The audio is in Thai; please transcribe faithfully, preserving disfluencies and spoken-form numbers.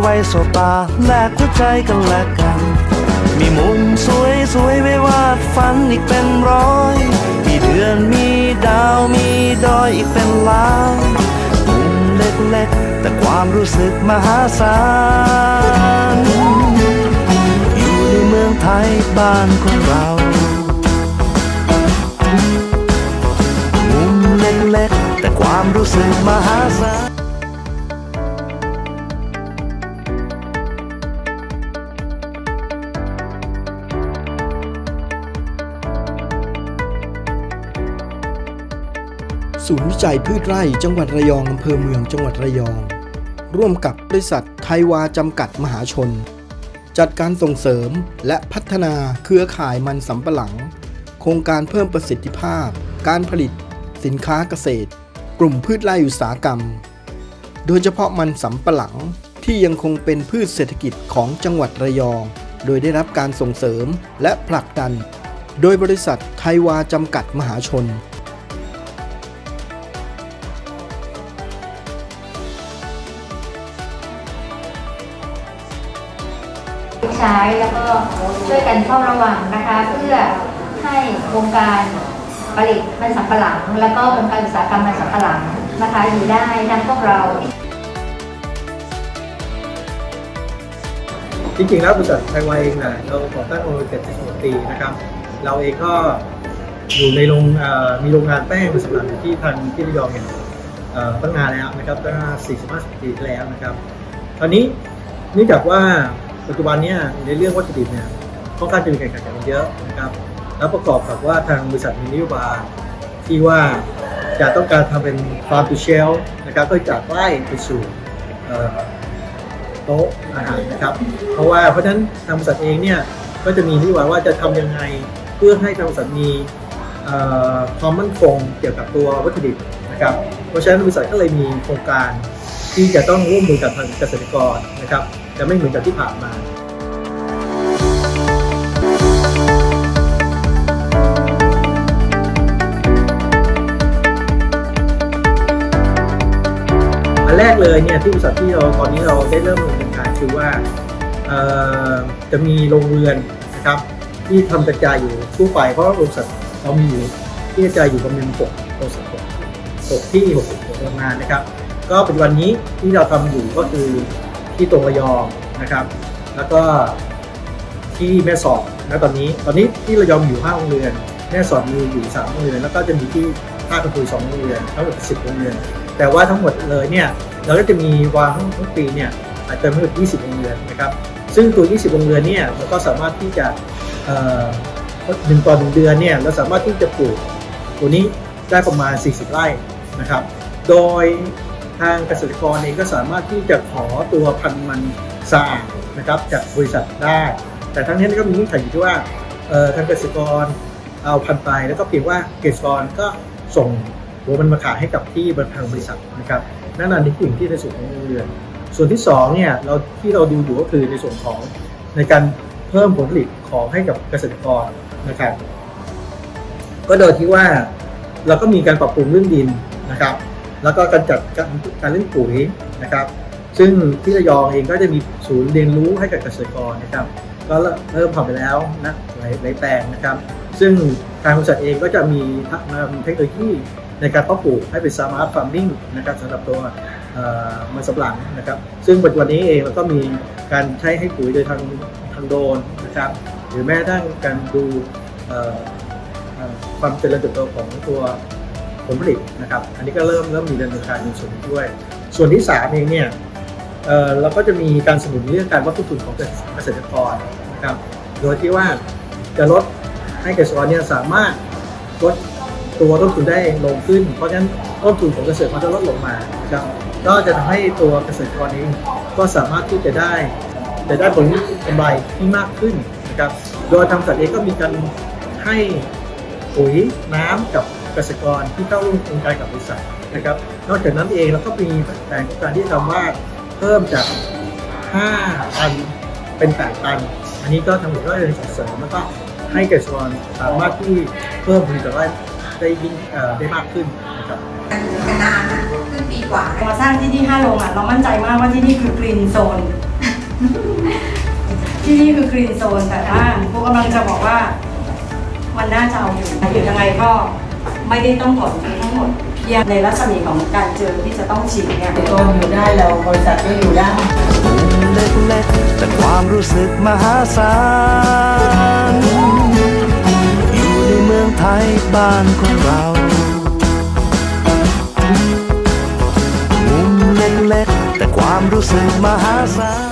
ไว้สบตาแลกหัวใจกันและกันมีมุมสวยสวยไว้วาดฝันอีกเป็นร้อยมีเดือนมีดาวมีดอยอีกเป็นล้านมุมเล็กๆแต่ความรู้สึกมหาศาลอยู่ในเมืองไทยบ้านของเรามุมเล็กๆแต่ความรู้สึกมหาศาลศูนย์วิจัยพืชไร่จังหวัดระยองอำเภอเมืองจังหวัดระยองร่วมกับบริษัทไทยวาจำกัดมหาชนจัดการส่งเสริมและพัฒนาเครือข่ายมันสำปะหลังโครงการเพิ่มประสิทธิภาพการผลิตสินค้าเกษตรกลุ่มพืชไร่อุตสาหกรรมโดยเฉพาะมันสำปะหลังที่ยังคงเป็นพืชเศรษฐกิจของจังหวัดระยองโดยได้รับการส่งเสริมและผลักดันโดยบริษัทไทยวาจำกัดมหาชนใช้แล้วก็ช่วยกันเฝ้าระวังนะคะเพื่อให้วงการผลิตมันสำปะหลังแล้วก็วงการอุตสาหกรรมมันสำปะหลังนะคะอยู่ได้ทั้งพวกเราจริงๆแล้วบริษัทไทยวาเองนะเราก่อตั้งมาเจ็ดสิบกว่าปีนะครับเราเองก็อยู่ในโรงมีโรงงานแป้งมันสำปะหลังที่ทันที่ระยองเนี่ยตั้งนานแล้วนะครับตั้งสี่สิบห้าสิบปีแล้วนะครับตอนนี้เนื่องจากว่าปัจจุบันนี้ในเรื่องวัตถุดิบเนี่ยค่อนข้างจะมีการแข่งขันเยอะนะครับแล้วประกอบกับว่าทางบริษัทมีนโยบายที่ว่าจะต้องการทำเป็น farm to shelf นะครับก็จากไร่ไปสู่โต๊ะอาหารนะครับเพราะว่าเพราะฉะนั้นทางบริษัทเองเนี่ยก็จะมีนโยบายว่าจะทำยังไงเพื่อให้ทางบริษัทมีความมั่นคงเกี่ยวกับตัววัตถุดิบนะครับเพราะฉะนั้นบริษัทก็เลยมีโครงการที่จะต้องร่วมมือกับทางเกษตรกรนะครับจะไม่เหมือนกับที่ผ่านมาอันแรกเลยเนี่ยที่บริษัทที่เราตอนนี้เราได้เริ่มดำเนินการคือว่าจะมีโรงเรือนนะครับที่ทำกระจายอยู่ทั่วไปเพราะบริษัทเรามีอยู่ที่กระจายอยู่ประมาณหกบริษัทหกที่หกโรงงานนะครับก็ปัจจุบันนี้ที่เราทำอยู่ก็คือที่ตรงระยองนะครับแล้วก็ที่แม่สอดนะตอนนี้ตอนนี้ที่ระยองอยู่ห้าโรงเรือนแม่สอดมีอยู่สามโรงเรือนแล้วก็จะมีที่ท่าคำพูสองโรงเรือนทั้งหมดสิบโรงเรือนแต่ว่าทั้งหมดเลยเนี่ยเราก็จะมีวางทั้งทั้งปีเนี่ยอาจจะทั้งหมดยี่สิบโรงเรือนนะครับซึ่งตัวยี่สิบโรงเรือนเนี่ยเราก็สามารถที่จะหนึ่งต่อหนึ่งเดือนเนี่ยเราสามารถที่จะปลูกตัวนี้ได้ประมาณสี่สิบไร่นะครับโดยทางเกษตรกรเองก็สามารถที่จะขอตัวพันธุ์มันสะอาดนะครับจากบริษัทได้แต่ทั้งนี้ก็มีเงื่อนไขอยู่ที่ว่าทางเกษตรกรเอาพันธุ์ไปแล้วก็เพียงว่าเกษตรกรก็ส่งหัวมันมาขายให้กับที่ทางบริษัทนะครับนั่นนั่นที่สิ่งที่ในส่วนของโรงเรือนส่วนที่สองเนี่ยเราที่เราดูอยู่ก็คือในส่วนของในการเพิ่มผลผลิตของให้กับเกษตรกรนะครับก็โดยที่ว่าเราก็มีการปรับปรุงเรื่องดินนะครับแล้วก็การจัดการเล่นปุ๋ยนะครับซึ่งที่ระยองเองก็จะมีศูนย์เรียนรู้ให้กับเกษตรกรนะครับก็เริ่มทำไปแล้วนะหลายหลายแปลงนะครับซึ่งทางบริษัทเองก็จะมีเทคโนโลยีในการเพาะปลูกให้เป็นสมาร์ทฟาร์มมิ่งนะครับสำหรับตัวมันสำปะหลังนะครับซึ่งปัจจุบันนี้เองเราก็มีการใช้ให้ปุ๋ยโดยทางทางโดรนนะครับหรือแม้กระทั่งการดูความเจริญเติบโตของตัวผลผลิตนะครับอันนี้ก็เริ่มเริ่มมีดำเนินการในส่วนนี้ด้วยส่วนที่สามเองเนี่ย เอ่อเราก็จะมีการสนับสนุนเรื่องการลดต้นทุนของเกษตรกรนะครับโดยที่ว่าจะลดให้เกษตรกรเนี่ยสามารถลดตัวต้นทุนได้ลงขึ้นเพราะฉะนั้นต้นทุนของเกษตรกรจะลดลงมานะครับก็จะทำให้ตัวเกษตรกรเองก็สามารถที่จะได้จะได้ผลกำไรที่มากขึ้นนะครับโดยทางบริษัทเองก็มีการให้ปุ๋ยน้ำกับเกษตรกรที่เข้าร่วมโครงการกับบริษัทนะครับนอกจากนั้นเองเราก็มีแผนการที่ทำว่าเพิ่มจากห้าตันเป็นแปดตันอันนี้ก็ทางบริษัทก็เลยส่งเสริมแล้วก็ให้เกษตรกรสามารถที่เพิ่มผลผลิตได้ได้ยิ่งได้มากขึ้นนะครับนานขึ้นปีกว่ามาสร้างที่นี่ห้าโรงอ่ะเรามั่นใจมากว่าที่นี่คือกรีนโซนที่นี่คือกรีนโซนแต่ถ้าพวกกำลังจะบอกว่ามันน่าจะเอาอยู่อยู่ยังไงก็ไม่ได้ต้องถอนทั้งหมดเพียงในรัศมีของการเจอที่จะต้องฉีดเนี่ยโซนอยู่ได้แล้วบริษัทก็อยู่ได้เล็กๆแต่ความรู้สึกมหาศาลอยู่ในเมืองไทยบ้านของเรามุมเล็กๆแต่ความรู้สึกมหาศาล